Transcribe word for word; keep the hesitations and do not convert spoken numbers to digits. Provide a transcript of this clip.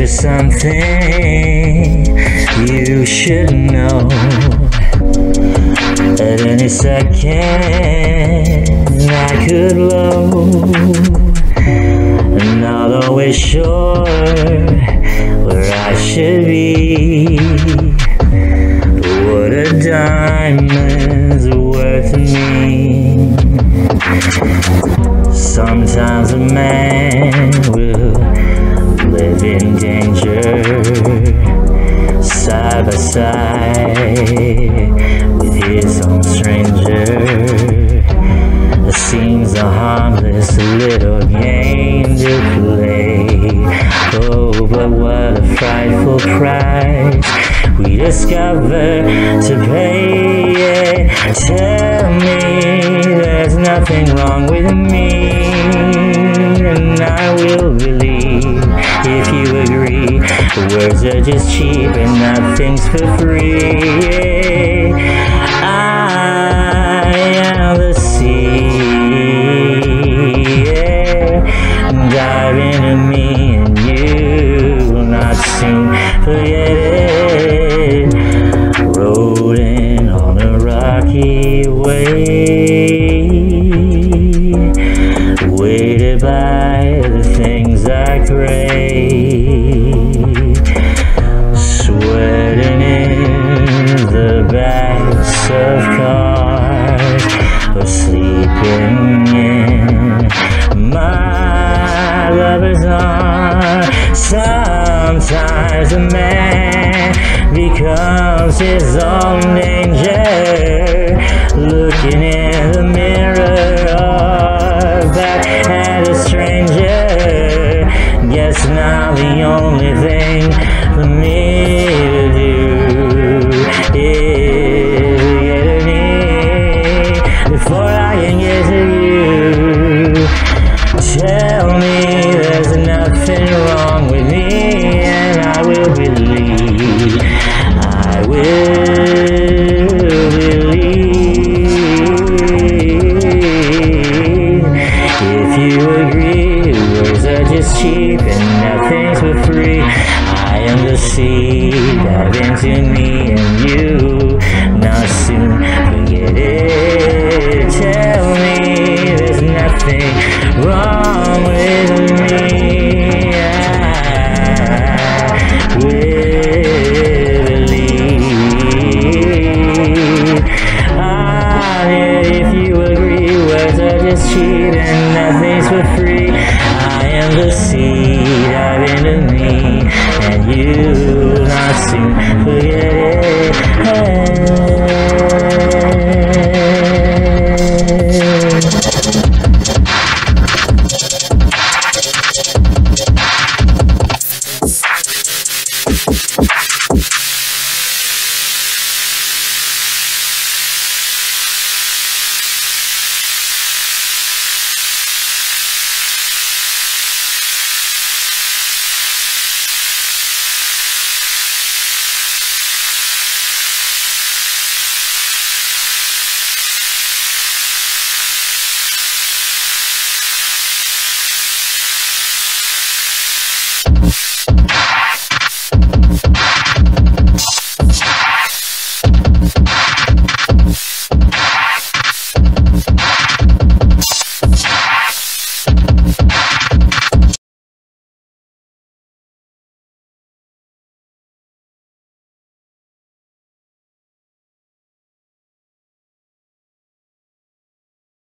just something you should know. At any second I could blow, not always sure where I should be. What a diamond's worth to me. Sometimes a man will live in danger, side by side with his own stranger. It seems a harmless little game to play. Oh, but what a frightful price we discover to pay. Yeah. Tell me there's nothing wrong with me, and I will believe if you agree. Words are just cheap and nothing's for free. Yeah. I am the sea, yeah. Dive into me and you will not soon forget it. Rolling on a rocky way, weighted by the things I crave, sweating in the backs of cars, or sleeping in my lover's arms. Sometimes a man becomes his own danger, looking in the mirror or back at a stranger. Guess now the only thing for me to do is get to me before I can get to you. Tell me there's nothing wrong with me, and I will believe. I will believe if you agree. Words are just cheap and nothing's for free. I am the sea, dive into me and you not soon forget it. Tell me there's nothing wrong with me. I will believe. Ah, yeah, if you agree, words are just cheap and nothing's for free. I am the sea, dive into me, and you not soon forget it.